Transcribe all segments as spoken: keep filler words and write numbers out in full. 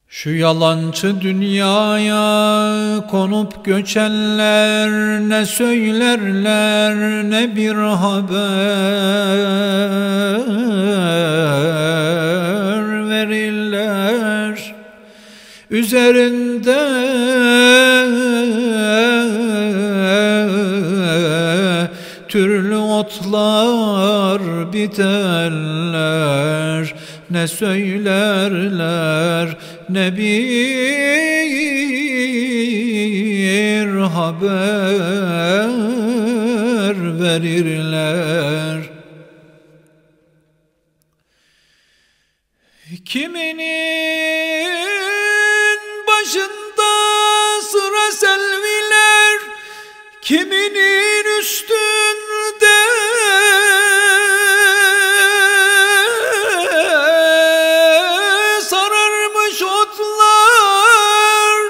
Şu yalancı dünyaya konup göçenler ne söylerler ne bir haber verirler. Üzerinde türlü otlar biterler. Ne söylerler ne bir haber verirler. Kiminin başında sıra selviler, kiminin üstünde sararmış otlar.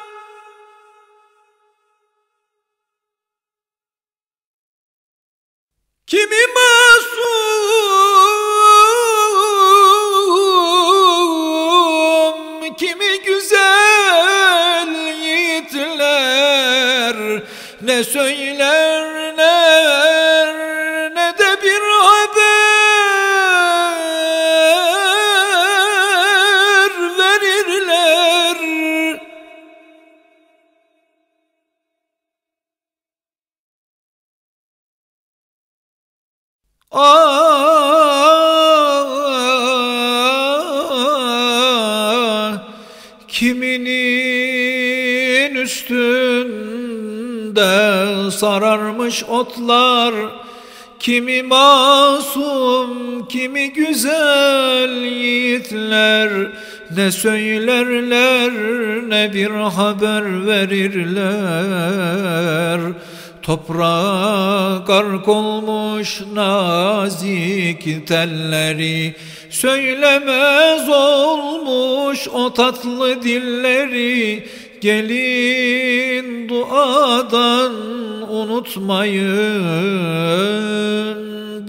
Kimi masum, kimi güzel yiğitler, ne söylerler ne de bir haber verirler. Ah, kiminin üstünde sararmış otlar, kimi masum, kimi güzel yiğitler, ne söylerler ne bir haber verirler. Toprağa gark olmuş nazik telleri, söylemez olmuş o tatlı dilleri. Gelin duadan unutmayın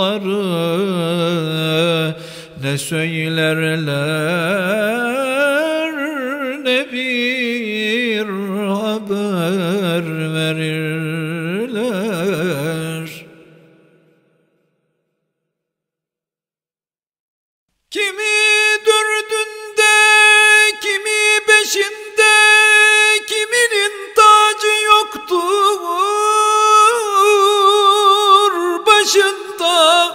bunları, ne söylerler ne bir haber verirler. Kimi dördünde, kimi beşinde, kiminin tacı yoktur başında.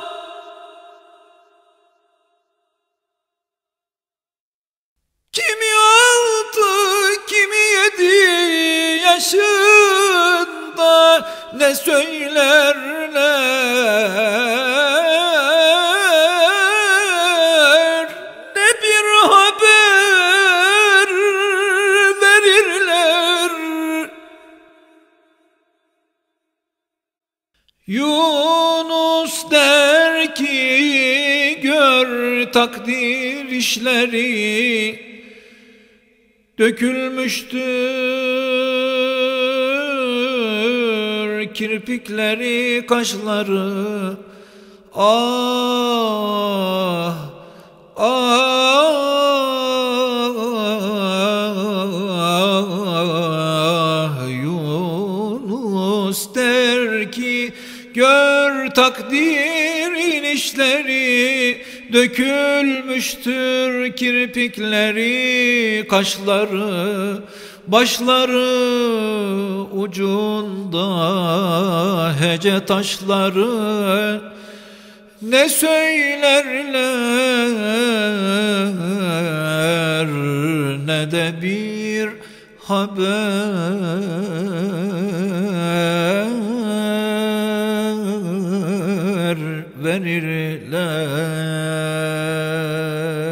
Kimi altı, kimi yedi yaşında, ne söylerler ne bir haber verirler. Yunus der ki gör takdir işleri, dökülmüştür kirpikleri, kaşları. Ah, ah, Yunus der ki gör takdirin işleri, dökülmüştür kirpikleri, kaşları. Başları ucunda hece taşları, ne söylerler ne de bir haber verirler.